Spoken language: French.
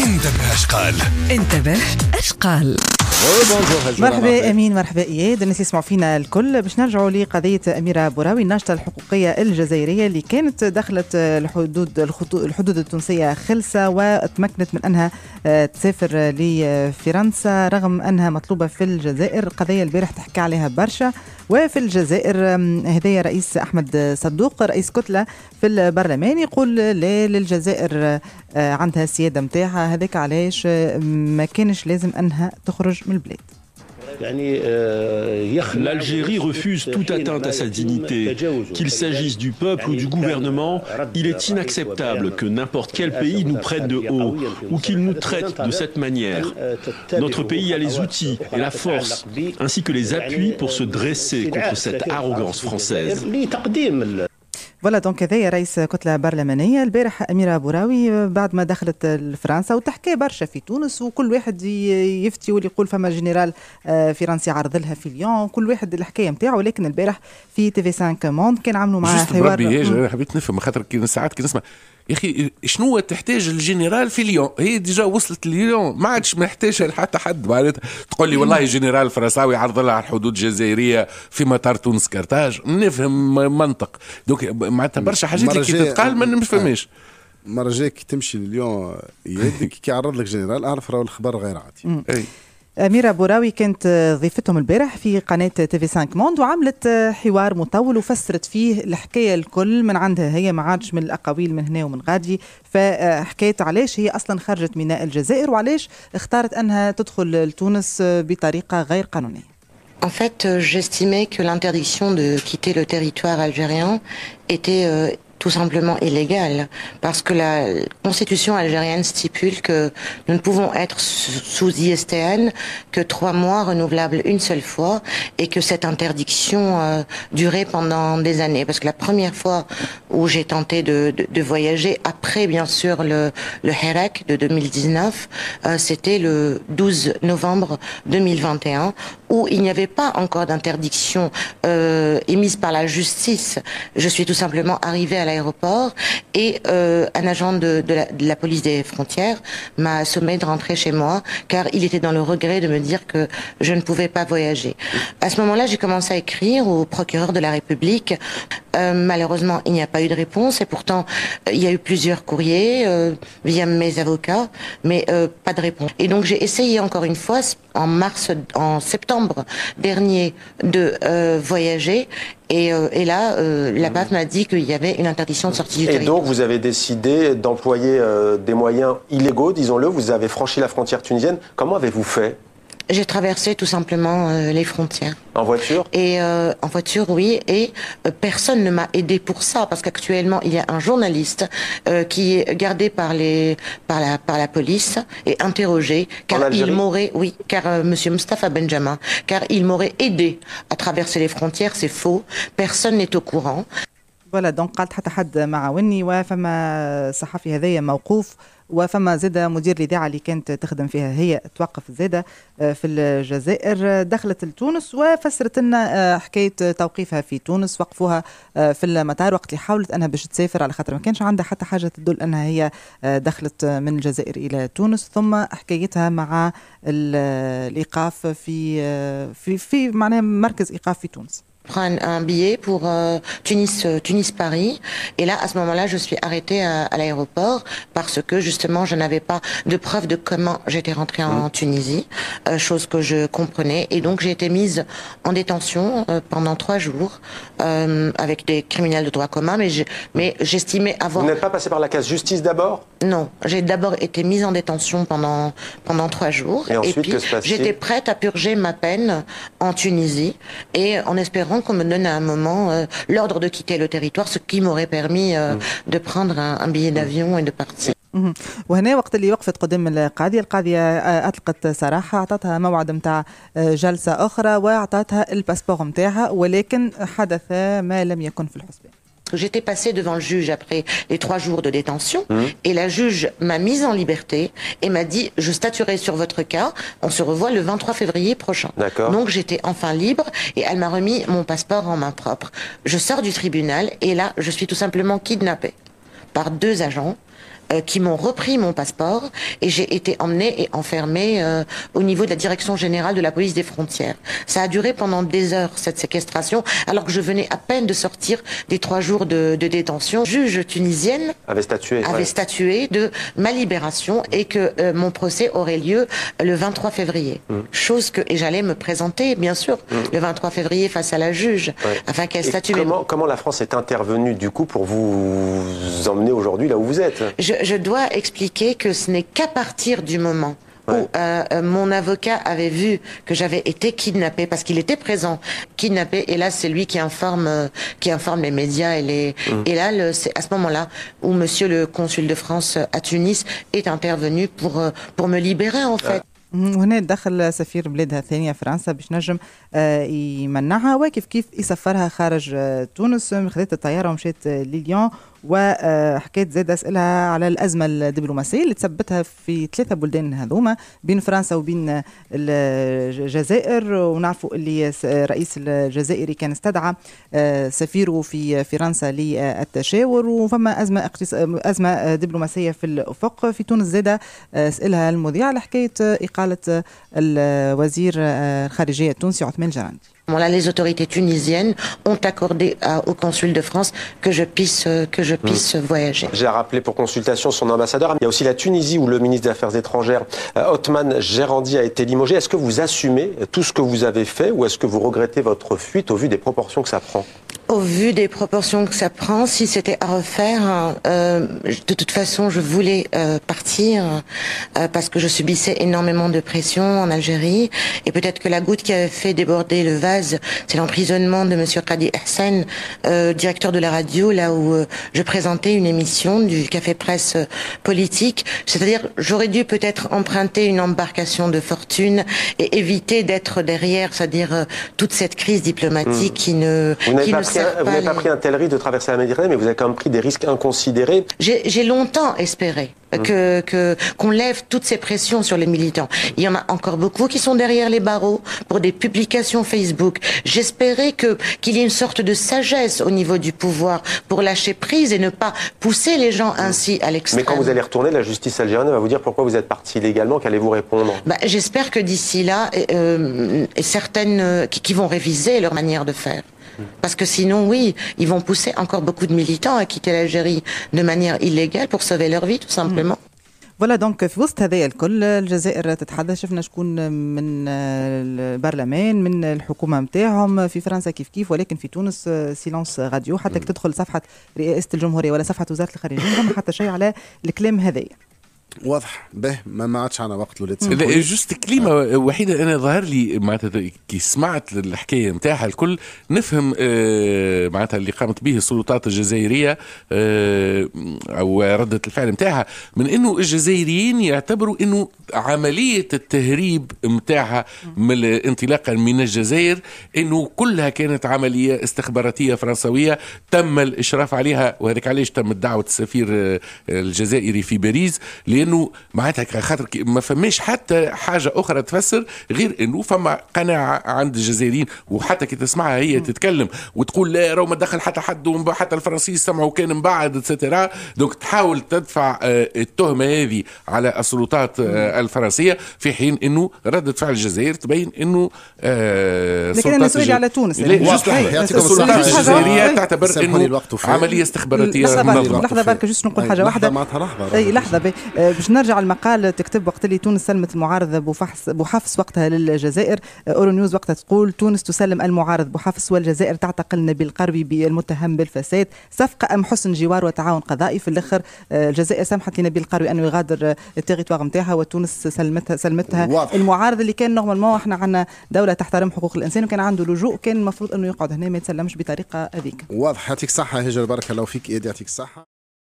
انتبه اش قال. انتبه اش قال. مرحبا امين، مرحبا اياد، الناس يسمعوا فينا الكل. باش نرجعوا لقضيه اميره بوراوي الناشطه الحقوقيه الجزائريه اللي كانت دخلت الحدود التونسيه خلسه وتمكنت من انها تسافر لفرنسا رغم انها مطلوبه في الجزائر. قضيه البارح تحكي عليها برشا. وفي الجزائر هدايا رئيس أحمد صدوق رئيس كتلة في البرلمان يقول لا للجزائر عندها السيادة متاعها، هذاك علاش ما كانش لازم أنها تخرج من البلاد. L'Algérie refuse toute atteinte à sa dignité. Qu'il s'agisse du peuple ou du gouvernement, il est inacceptable que n'importe quel pays nous prenne de haut ou qu'il nous traite de cette manière. Notre pays a les outils et la force, ainsi que les appuis pour se dresser contre cette arrogance française. فوالا دونك هذايا رئيس كتلة برلمانية البارح أميرة بوراوي بعد ما دخلت لفرنسا وتحكي برشا في تونس، وكل واحد يفتي واللي يقول فما جنرال فرنسي عرض لها في ليون، كل واحد الحكاية متاعه. ولكن البارح في تي في 5 موند كان عملوا معاه حوار. حبيت نفهم خاطر كي ساعات كي نسمع يا اخي شنو تحتاج الجنرال في ليون، هي ديجا وصلت لليون ما عادش محتاجه حتى حد. معناتها تقول لي والله جنرال فرنساوي عرض لها على الحدود الجزائريه في مطار تونس كرتاج، نفهم منطق. دوك معناتها برشا حاجات اللي كي تتقال ما نفهمش. مرة جاي كي تمشي لليون يدك كي عرض لك جنرال اعرف راهو الخبر غير عادي. أميرة بوراوي كانت ضيفتهم البارح في قناة تي في 5 موند وعملت حوار مطول وفسرت فيه الحكاية الكل من عندها، هي ما عادش من الأقاويل من هنا ومن غادي. فحكيت علاش هي أصلا خرجت ميناء الجزائر وعلاش اختارت أنها تدخل لتونس بطريقة غير قانونية. En fait, j'estimais que l'interdiction de quitter le territoire algérien était tout simplement illégale, parce que la constitution algérienne stipule que nous ne pouvons être sous ISTN que 3 mois renouvelables une seule fois, et que cette interdiction durait pendant des années. Parce que la première fois où j'ai tenté de voyager, après bien sûr le Hirak de 2019, c'était le 12 novembre 2021, où il n'y avait pas encore d'interdiction émise par la justice. Je suis tout simplement arrivée à l'aéroport et un agent de la police des frontières m'a sommé de rentrer chez moi car il était dans le regret de me dire que je ne pouvais pas voyager. À ce moment-là, j'ai commencé à écrire au procureur de la République. Malheureusement, il n'y a pas eu de réponse et pourtant il y a eu plusieurs courriers via mes avocats, mais pas de réponse. Et donc j'ai essayé encore une fois en septembre dernier de voyager. Et là, la BAF m'a dit qu'il y avait une interdiction de sortie du territoire. Et donc, vous avez décidé d'employer des moyens illégaux, disons-le. Vous avez franchi la frontière tunisienne. Comment avez-vous fait ? J'ai traversé tout simplement les frontières. En voiture ? Et en voiture, oui. Et personne ne m'a aidé pour ça, parce qu'actuellement il y a un journaliste qui est gardé par la police et interrogé, car il m'aurait, oui, car Monsieur Mustafa Benjamin, car il m'aurait aidé à traverser les frontières. C'est faux. Personne n'est au courant. Voilà, donc قالت حتى حد ما عاوني، وفما صحفي هذايا موقوف، وفما زادة مدير الإذاعة اللي كانت تخدم فيها هي توقف زادة في الجزائر، دخلت لتونس وفسرت لنا حكاية توقيفها في تونس. وقفوها في المطار وقت اللي حاولت أنها باش تسافر على خاطر ما كانش عندها حتى حاجة تدل أنها هي دخلت من الجزائر إلى تونس. ثم حكايتها مع الإيقاف في معناها مركز إيقاف في تونس. Prendre un billet pour Tunis-Paris. Et là, à ce moment-là, je suis arrêtée à l'aéroport parce que justement, je n'avais pas de preuve de comment j'étais rentrée en Tunisie, chose que je comprenais. Et donc, j'ai été mise en détention pendant 3 jours avec des criminels de droit commun. Mais j'estimais avoir... Vous n'êtes pas passé par la case justice d'abord ? Non, j'ai d'abord été mise en détention pendant 3 jours. Et ensuite, puis, que se passe-t-il ? J'étais prête à purger ma peine en Tunisie et en espérant qu'on me donne à un moment l'ordre de quitter le territoire, ce qui m'aurait permis de prendre un billet d'avion et de partir. وهنا وقت اللي وقفت قدام القاضية أطلقت صراحة، أعطتها موعد متاع جلسة أخرى وأعطتها الباسبور متاعها، ولكن حدث ما لم يكن في الحسبان. J'étais passée devant le juge après les 3 jours de détention et la juge m'a mise en liberté et m'a dit je statuerai sur votre cas, on se revoit le 23 février prochain. Donc j'étais enfin libre et elle m'a remis mon passeport en main propre. Je sors du tribunal et là je suis tout simplement kidnappée par 2 agents qui m'ont repris mon passeport et j'ai été emmenée et enfermée au niveau de la direction générale de la police des frontières. Ça a duré pendant des heures, cette séquestration, alors que je venais à peine de sortir des 3 jours de détention. Juge tunisienne avait statué de ma libération et que mon procès aurait lieu le 23 février. Chose que, et j'allais me présenter, bien sûr, le 23 février face à la juge, afin qu'elle statue. Comment la France est intervenue, du coup, pour vous emmener aujourd'hui là où vous êtes? Je dois expliquer que ce n'est qu'à partir du moment où mon avocat avait vu que j'avais été kidnappée, parce qu'il était présent, kidnappée, et là c'est lui qui informe les médias et là c'est à ce moment-là où monsieur le consul de France à Tunis est intervenu pour me libérer en fait. وهنا دخل سفير بلادها الثانية فرنسا باش نجم يمنعها وكيف كيف يسفرها خارج تونس. خذت الطيارة ومشيت لليون وحكيت زاد أسئلها على الأزمة الدبلوماسية اللي تثبتها في 3 بلدان هذوما بين فرنسا وبين الجزائر. ونعرفوا اللي رئيس الجزائري كان استدعى سفيره في فرنسا للتشاور وفما أزمة دبلوماسية في الأفق. في تونس زاد أسئلها المذيع على حكاية إقالة الوزير الخارجية التونسي عثمان الجرندي. Là, les autorités tunisiennes ont accordé au consul de France que je puisse voyager. J'ai rappelé pour consultation son ambassadeur. Il y a aussi la Tunisie où le ministre des Affaires étrangères, Othman Gerandi, a été limogé. Est-ce que vous assumez tout ce que vous avez fait ou est-ce que vous regrettez votre fuite au vu des proportions que ça prend? Au vu des proportions que ça prend, si c'était à refaire, de toute façon, je voulais partir parce que je subissais énormément de pression en Algérie. Et peut-être que la goutte qui avait fait déborder le vase, c'est l'emprisonnement de monsieur Qadi Hassan, directeur de la radio, là où je présentais une émission du Café Presse politique. C'est-à-dire, j'aurais dû peut-être emprunter une embarcation de fortune et éviter d'être derrière, c'est-à-dire toute cette crise diplomatique qui ne Vous n'avez pas pris un tel risque de traverser la Méditerranée, mais vous avez quand même pris des risques inconsidérés. J'ai longtemps espéré qu'on lève toutes ces pressions sur les militants. Il y en a encore beaucoup qui sont derrière les barreaux pour des publications Facebook. J'espérais qu'il y ait une sorte de sagesse au niveau du pouvoir pour lâcher prise et ne pas pousser les gens ainsi à l'extrême. Mais quand vous allez retourner, la justice algérienne va vous dire pourquoi vous êtes parti illégalement. Qu'allez-vous répondre? J'espère que d'ici là, certaines qui vont réviser leur manière de faire. Parce que sinon, oui, ils vont pousser encore beaucoup de militants à quitter l'Algérie de manière illégale pour sauver leur vie, tout simplement. فوالا دونك في وسط هذايا الكل الجزائر تتحدث. شفنا شكون من البرلمان من الحكومه نتاعهم في فرنسا كيف ولكن في تونس سيلانس راديو. حتى تدخل صفحه رئاسه الجمهوريه ولا صفحه وزاره الخارجيه فما حتى شيء على الكلام هذايا. واضح به ما عادش عنا وقت ولات جوست كلمه وحيده انا ظهر لي معناتها كي سمعت الحكايه نتاعها الكل نفهم معناتها اللي قامت به السلطات الجزائريه او رده الفعل نتاعها من انه الجزائريين يعتبروا انه عمليه التهريب نتاعها انطلاقا من الجزائر انه كلها كانت عمليه استخباراتيه فرنسويه تم الاشراف عليها. وهذاك علاش تم دعوه السفير الجزائري في باريس لانه معناتها خاطر ما فماش حتى حاجه اخرى تفسر غير انه فما قناعه عند الجزائريين. وحتى كي تسمعها هي تتكلم وتقول لا راهو ما دخل حتى حد حتى الفرنسيين سمعوا كان من بعد اتسترا. دونك تحاول تدفع التهمه هذه على السلطات الفرنسيه في حين انه رده فعل الجزائر تبين انه لكن انا سؤالي على تونس السلطات الجزائريه تعتبر انه عمليه استخباراتيه. لحظه برك جوست نقول حاجه واحده. اي لحظه باش نرجع المقال تكتب وقت اللي تونس سلمت المعارض بوحفص وقتها للجزائر. اورو نيوز وقتها تقول تونس تسلم المعارض بوحفص والجزائر تعتقل نبيل قروي المتهم بالفساد. صفقه ام حسن جوار وتعاون قضائي. في الاخر الجزائر سمحت لنبيل قروي انه يغادر التيريتوار نتاعها وتونس سلمتها المعارض اللي كان نورمالمون احنا عندنا دوله تحترم حقوق الانسان وكان عنده لجوء كان المفروض انه يقعد هنا ما يتسلمش بطريقه هذيك. واضح. يعطيك الصحه هجر بارك الله فيك. يعطيك الصحه.